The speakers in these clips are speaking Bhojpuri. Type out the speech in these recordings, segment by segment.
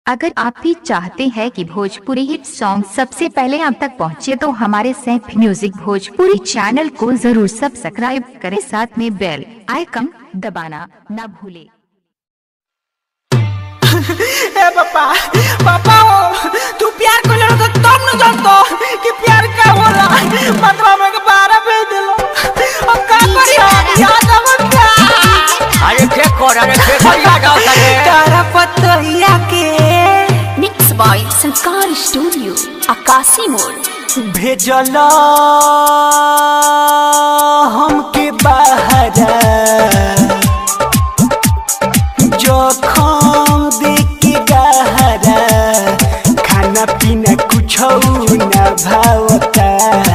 अगर आप भी चाहते हैं कि भोजपुरी हिट सॉन्ग सबसे पहले आप तक पहुंचे तो हमारे सैफ म्यूजिक भोजपुरी चैनल को जरूर सब्सक्राइब करें, साथ में बेल आइकन दबाना न भूलें। ए पापा पापा ओ तू प्यार को लड़ो तो तुम न जानतो कि प्यार क्या होला। मतलब में के 12 भेज दिलो अब का करी याद मत क्या। अरे चेक कर याद आ सके तारा पतोहिया के मिक्स बाय संस्कार स्टूडियो आकाशी मोड़ भेजला हमके बाहर जोखम देके गहरा खाना पीना कुछ न भावता।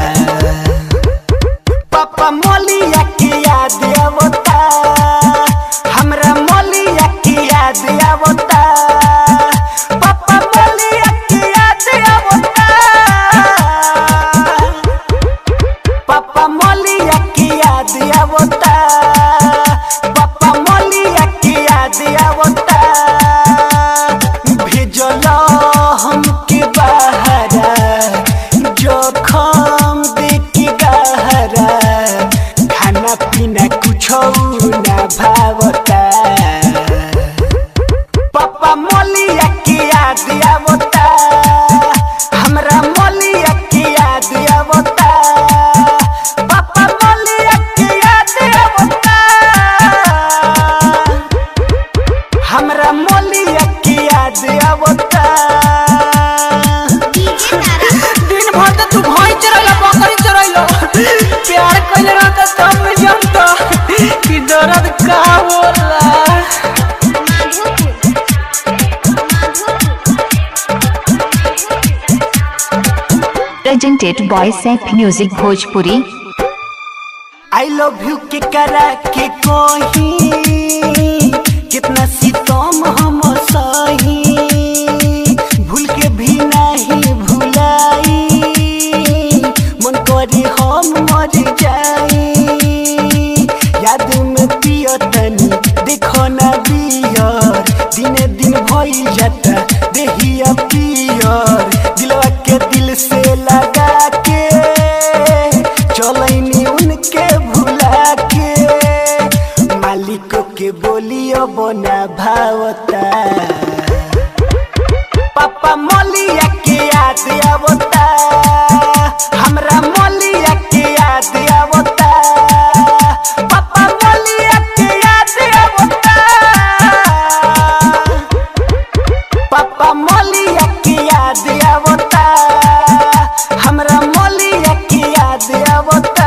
पापा मोलिया के याद आवता, हमरा मोलिया के याद आवता। पापा मोलिया के याद आवता, पापा मोलिया के याद आवता। पापा मोलिया के याद आवता। भेजला हमके बाहरा जोखम देके गहरा खाना पीना कुछ न भावता। पापा मोलिया के याद आवता, हमरा मोलिया के याद आवता। पापा मोलिया के याद आवता, हमरा मोलिया के याद आवता। दिन भर तो तू भई चरैला बकरी चरैला प्यार कइले रहता तब में जानता कि दर्द का होला। Presented by Saif music Bhojpuri. I love you के करा के कोही कितना सितम हम सही, भूल के भी नहीं भुलाई मन करे हम मर जाई। याद में पियो तनी देखो ना बियर, दिने दिन भइल जाता देहिया पियर। दिलवा के दिल से लगा के चलैनी उनके भुला के, मालिक के बोलियो बना भावता। पापा मोलिया के याद आवता, हमरा मोलिया के याद आवता। पापा मोलिया के याद आवता, पापा मोलिया के याद आवता। हमरा मोलिया के याद आवता।